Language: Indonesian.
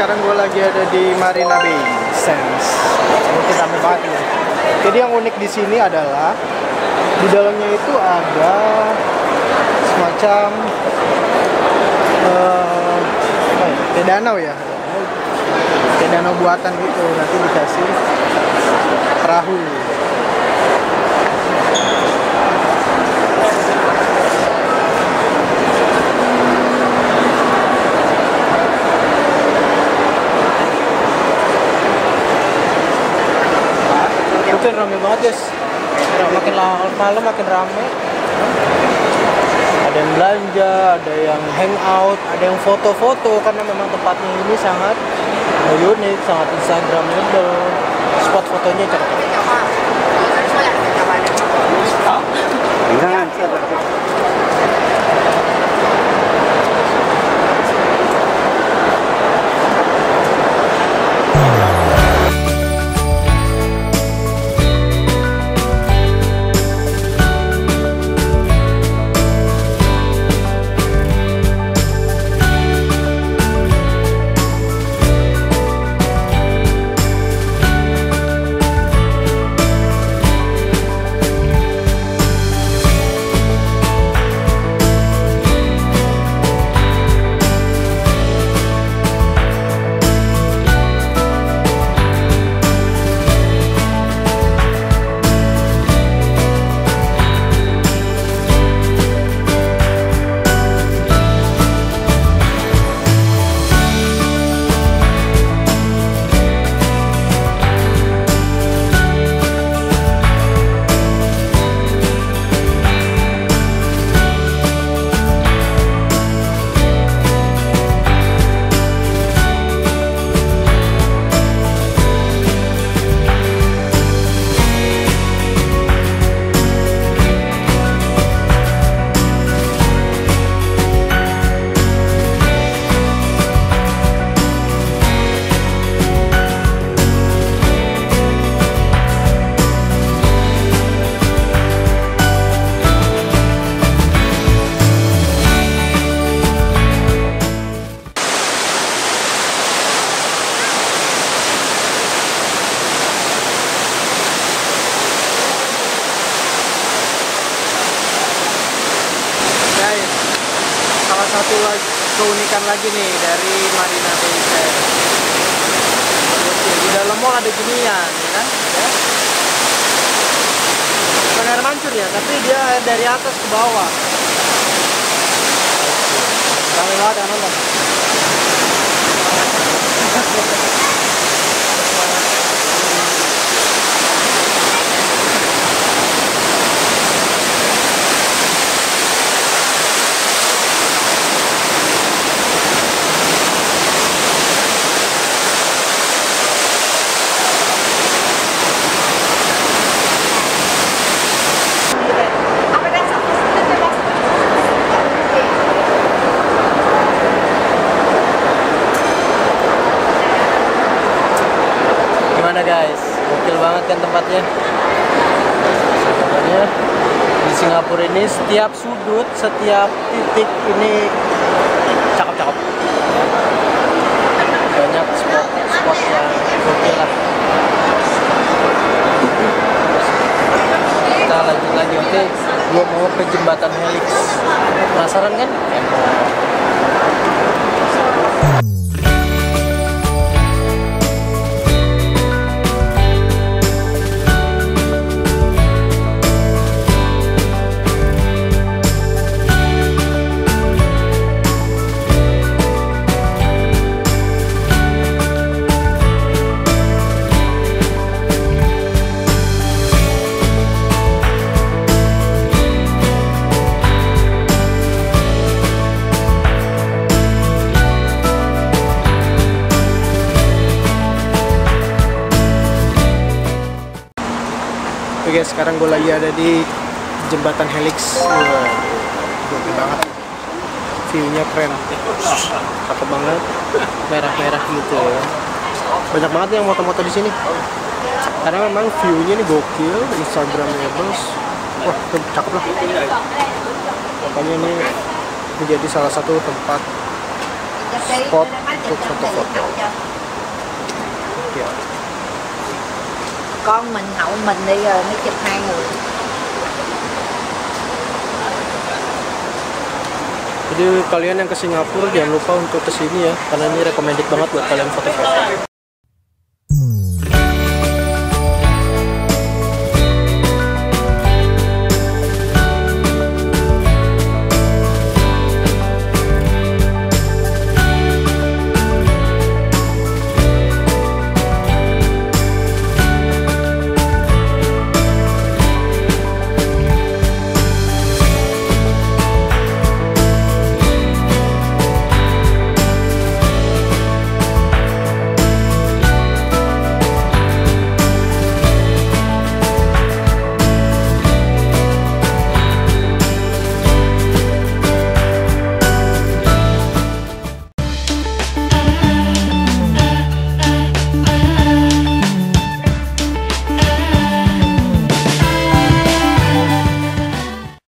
sekarang gue lagi ada di Marina Bay Sands. Mungkin rame banget nih. Jadi yang unik di sini adalah di dalamnya itu ada semacam kayak danau ya, kayak danau buatan gitu. Nanti dikasih perahu. Itu rame banget guys. Makin malam makin rame. Ada yang belanja, ada yang hangout, ada yang foto-foto karena memang tempatnya ini sangat unik, sangat instagramable. Spot fotonya cakep. Salah satu keunikan lagi nih dari Marina Bay Sands. Di dalam mall ada ginian, ya kan? Ya. Bukan air mancur ya, tapi dia air dari atas ke bawah. Rame banget yang nonton. Gimana guys, gokil banget kan tempatnya. Sebenarnya di Singapura ini setiap sudut, setiap titik ini cakep-cakep. Banyak spot yang gokil lah. Kita lanjut lagi, oke? Gua mau ke jembatan Helix. Penasaran kan? Oke guys, sekarang gue lagi ada di jembatan Helix. Gokil banget, view-nya keren, cakep banget, merah-merah gitu ya. Banyak banget yang moto-moto di sini, karena memang view-nya ini gokil, instagramable. Wah, cakep lah. Makanya ini menjadi salah satu tempat spot untuk foto-foto. Ya. Con mình hậu mình đi rồi mới chụp 2 người. Jadi kalian yang ke Singapura jangan lupa untuk kesini ya, karena ini recommended banget buat kalian foto-foto.